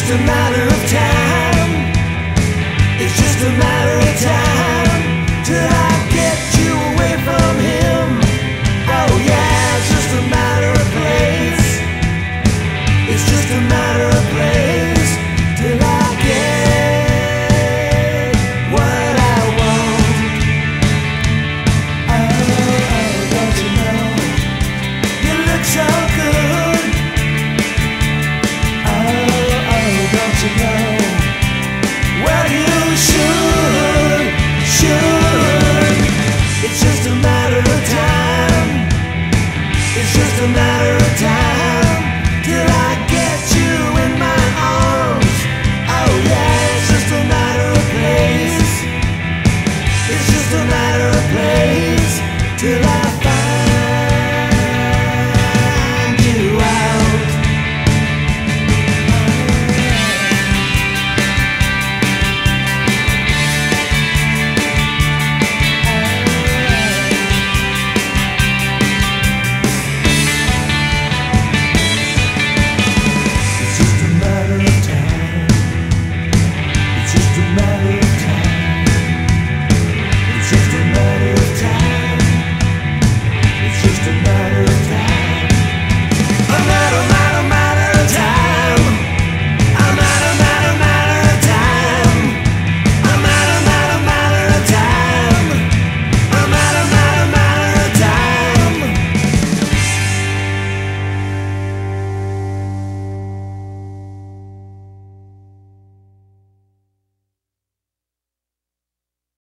just a matter of time. It's just a matter of time till I get you away from him. Oh yeah, it's just a matter of place. It's just a matter of place till I get what I want. Oh, don't you know? You look so good. Oh, don't you know? Well, you should. It's just a matter of time. It's just a matter of